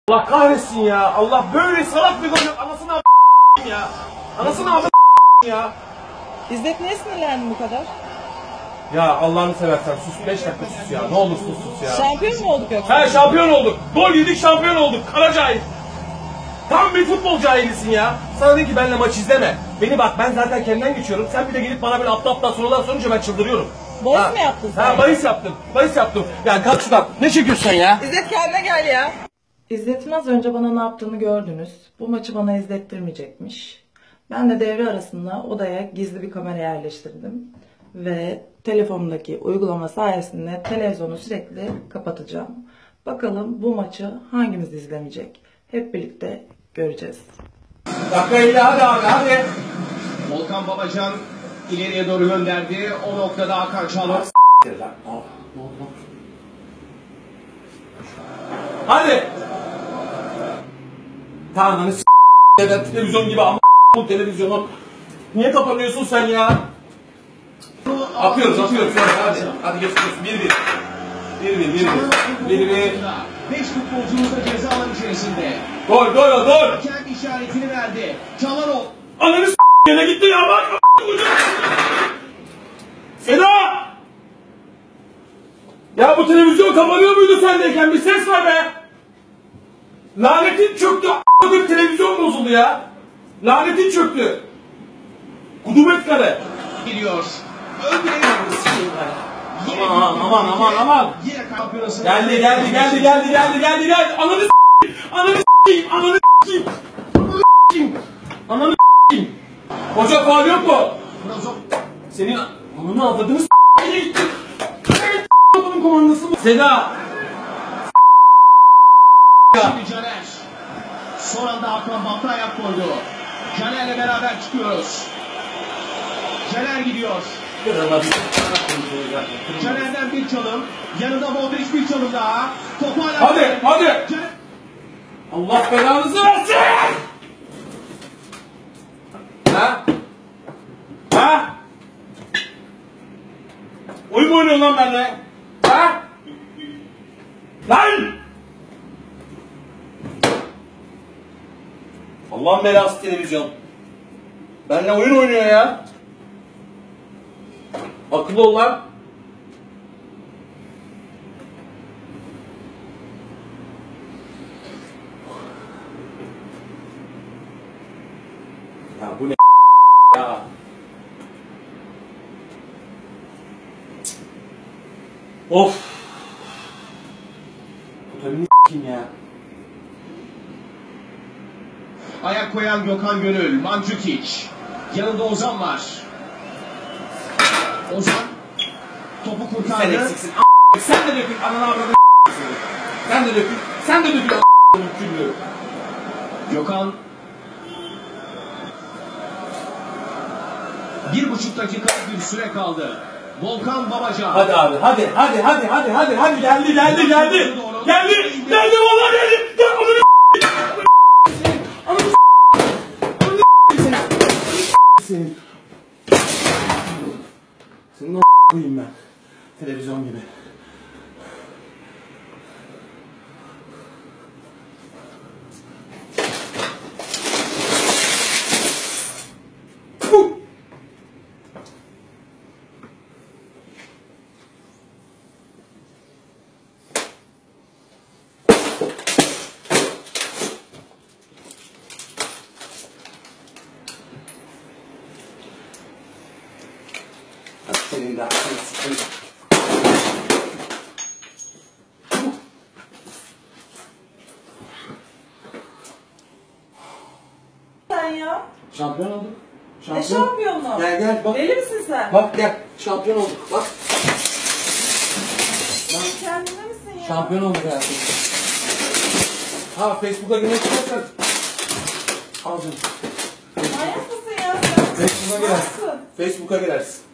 Allah kahretsin ya. Allah böyle salak bir gol yok. Anasını ya. Anasını ya. İzzet niye sinirlendin bu kadar? Ya Allah'ını seversen sus 5 dakika sus ya. Ne olursun sus ya. Şampiyon mu olduk yoksa? He şampiyon olduk. Gol yedik şampiyon olduk. Kara cahil. Tam bir futbol cahilisin ya. Sana dedim ki benimle maç izleme. Beni bak ben zaten kendimden geçiyorum. Sen bir de gelip bana böyle aptal sorular sorunca ben çıldırıyorum. Bahis mi yaptın sen? Ha bahis yaptım. Bahis yaptım. Yani kalk şuradan. Ne çekiyorsun sen ya? İzzet kendine gel ya. İzzet'in az önce bana ne yaptığını gördünüz. Bu maçı bana izlettirmeyecekmiş. Ben de devre arasında odaya gizli bir kamera yerleştirdim. Ve telefonumdaki uygulama sayesinde televizyonu sürekli kapatacağım. Bakalım bu maçı hangimiz izlemeyecek? Hep birlikte göreceğiz. Dakika 50 hadi abi hadi. Volkan Babacan ileriye doğru gönderdi. O noktada Hakan Çalhanoğlu. Hadi. Tanrı'nı ben televizyon gibi ama bu televizyonu. Niye kapanıyorsun sen ya? Atıyoruz. Hadi geçiyoruz. 1-1. 1-1. 5 futbolcumuz da ceza alanı içerisinde. Gol. Kendi işaretini verdi. Çalhanoğlu. Ananı yine gitti ya bak. Seda! Ya bu televizyon kapanıyor muydu sendeyken? Bir ses var be! Lanetin çöktü. A**lık televizyon bozuldu ya. Lanetin çöktü. Kudumet kare. Gidiyor. Aman. Yine kampiyonası. Geldi. Ananı s**eyim. Hoca faul yok mu? Senin ananı avladığını s**eyim gitti. Adamın komandası mı? Seda. Şimdi Caner. Son anda Hakan Balta ayak koydu. Caner'le beraber çıkıyoruz. Caner gidiyor. Caner'den bir çalım. Yanında Modric bir çalım daha. Topu hala... Hadi. Caner... Allah belanızı versin. Ha? Oyun mu oynuyorsun lan benimle? Ha? Lan! Allah'ın belası televizyon. Benimle oyun oynuyor ya. Akıllı ol lan. Ya bu ne ya? Of. Bu tabii ne kim ya? Ayak koyan Gökhan Gönül, Mandzukic. Yanında Ozan var. Ozan topu kurtardı. Sen eksiksin. Sen de dökün. Ananı avradını Sen de dökün. Küllü. Gökhan 1,5 dakika bir süre kaldı. Volkan Babacan. Hadi abi. Hadi. Geldi. Geldi vallahi geldi. Gel senin. Senin o koyayım ben. Televizyon gibi. Senin de aklını sıkıntı. Sen ya. Şampiyon olduk. Ne şampiyonu? Gel bak. Deli misin sen? Bak gel. Şampiyon olduk. Bak. Kendine misin ya? Şampiyon olduk hayatım. Ha Facebook'a girmek istersen. Al canım. Manyak mısın ya sen? Facebook'a girersin. Nasılsın? Facebook'a girersin.